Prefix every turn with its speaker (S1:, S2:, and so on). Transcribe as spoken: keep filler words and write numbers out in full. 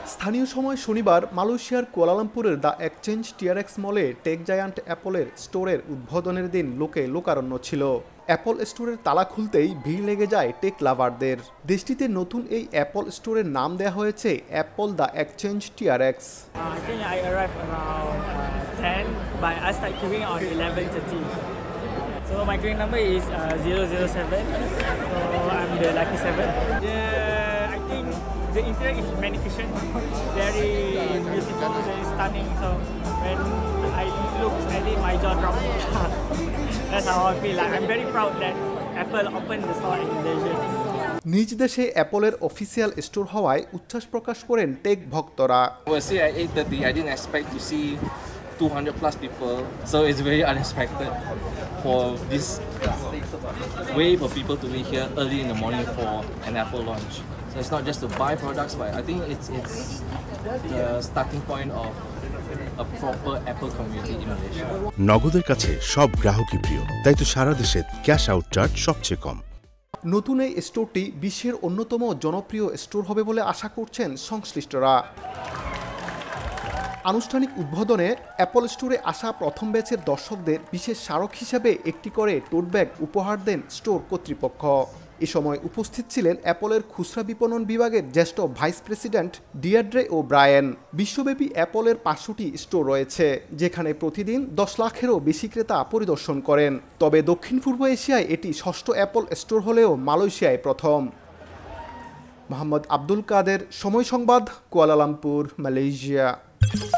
S1: স্থানীয় সময় শনিবার মালয়েশিয়ার কুয়ালালামপুরের দ্য এক্সচেঞ্জ টিআরএক্স মলে টেক জায়ান্ট অ্যাপলের স্টোরের উদ্বোধনের দিন লোকে লোকারণ্য ছিল। অ্যাপল স্টোরের তালা খুলতেই ভিড় লেগে যায় টেক লাভারদের। দেশটিতে নতুন এই অ্যাপল স্টোরের নাম দেওয়া হয়েছে Apple the exchange TRX.
S2: So my queuing number is uh, zero zero seven, so I'm the lucky seven. Yeah, I think the interior is magnificent, very beautiful, very stunning. So when I look at it, my jaw drops. That's how I feel. Like I'm very proud that Apple opened the store in Malaysia.
S1: নিজ দেশে অ্যাপলের official store হওয়ায় উচ্ছ্বাস প্রকাশ করেন take ভক্তরা।
S3: Well, see, at eight thirty, I didn't expect to see two hundred plus people, so it's very unexpected for this wave of people to be here early in the morning for an Apple launch. So it's not just to buy products, but I think it's it's the starting point of a proper Apple community in Malaysia.
S4: নগদের কাছে সব গ্রাহকই প্রিয়, তাই তো সারা দেশে cash out charge সবচেয়ে কম।
S1: নতুন এই স্টোরটি বিশ্বের অন্যতম জনপ্রিয় স্টোর হবে বলে আশা করছেন সংশ্লিষ্টরা। আনুষ্ঠানিক উদ্বোধনে অ্যাপল স্টোরে আসা প্রথম ব্যাচের দর্শকদের বিশেষ স্মারক হিসাবে একটি করে টোট ব্যাগ উপহার দেন স্টোর কর্তৃপক্ষ। এ সময় উপস্থিত ছিলেন অ্যাপলের খুচরা বিপণন বিভাগের জ্যেষ্ঠ vice president Deirdre O'Brien. বিশ্বব্যাপী অ্যাপলের পাঁচশোটি স্টোর রয়েছে, যেখানে প্রতিদিন দশ লাখেরও বেশি ক্রেতা পরিদর্শন করেন। তবে দক্ষিণ পূর্ব এশিয়ায় এটি ষষ্ঠ অ্যাপল স্টোর হলেও মালয়েশিয়ায় প্রথম। মোহাম্মদ আব্দুল কাদের, সময় সংবাদ, কুয়ালালামপুর, মালয়েশিয়া।